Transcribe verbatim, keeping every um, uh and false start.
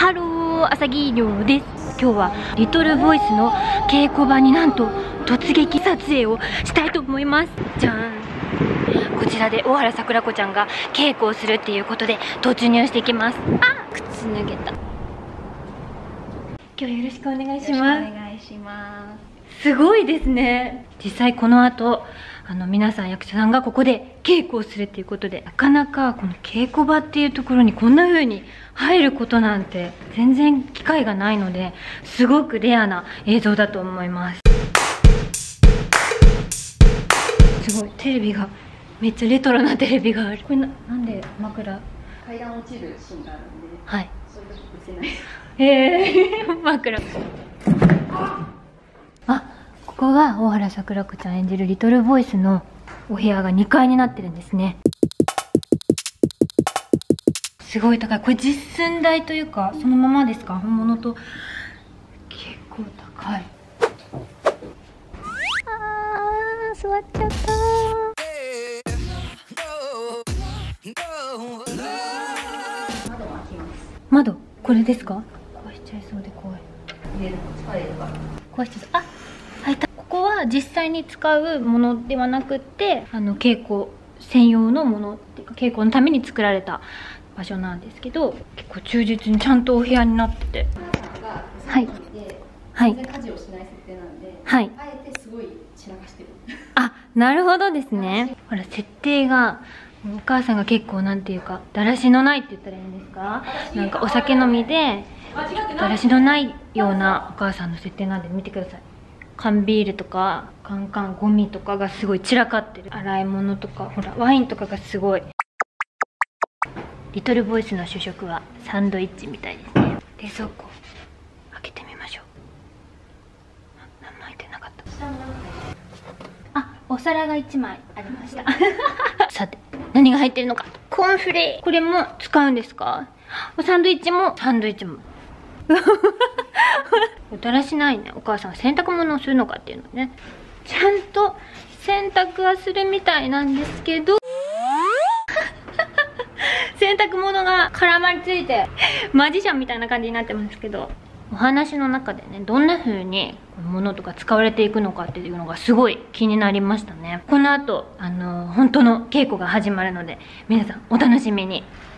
ハロー、あさぎりょうです。今日はリトルボイスの稽古場になんと突撃撮影をしたいと思います。じゃん。こちらで大原桜子ちゃんが稽古をするっていうことで突入していきます。あ、靴脱げた。今日よろしくお願いします。 お願いします。 すごいですね。実際この後あの皆さん役者さんがここで稽古をするっていうことで、なかなかこの稽古場っていうところにこんな風に入ることなんて全然機会がないので、すごくレアな映像だと思います。すごいテレビがめっちゃレトロなテレビがある。これな、なんで枕？ 階段落ちるシーンがあるんで、 はい、 そういう時見せない。 えー、枕。あ、ここが大原桜子ちゃん演じるリトルボイスのお部屋がにかいになってるんですね。すごい高い。これ実寸大というかそのままですか？本物と結構高い。あー、座っちゃった。 窓を開きます。 窓、これですか？壊しちゃいそうで怖い。 入れるの疲れるから。 壊しちゃいそう。あ、開いた。ここは実際に使うものではなくって、あの稽古専用のものっていうか稽古のために作られた場所なんですけど、結構忠実にちゃんとお部屋になってて、はいはい、 全然家事をしない設定なんで、 はい、 あえてすごい散らかしてる。 あ、なるほどですね。ほら設定がお母さんが結構なんていうかだらしのないって言ったらいいんですか、なんかお酒飲みでだらしのないようなお母さんの設定なんで、見てください。缶ビールとかカンカンゴミとかがすごい散らかってる。洗い物とかほらワインとかがすごい。リトルボイスの主食はサンドイッチみたいですね。冷蔵庫開けてみましょう。何も入ってなかった。あ、お皿がいちまいありましたさて何が入ってるのか。コーンフレー、これも使うんですか？サンドイッチもサンドイッチもだらしないね。お母さん洗濯物をするのかっていうのね、ちゃんと洗濯はするみたいなんですけど洗濯物が絡まりついてマジシャンみたいな感じになってますけど、お話の中でねどんな風に物とか使われていくのかっていうのがすごい気になりましたね。この後あの本当の稽古が始まるので皆さんお楽しみに。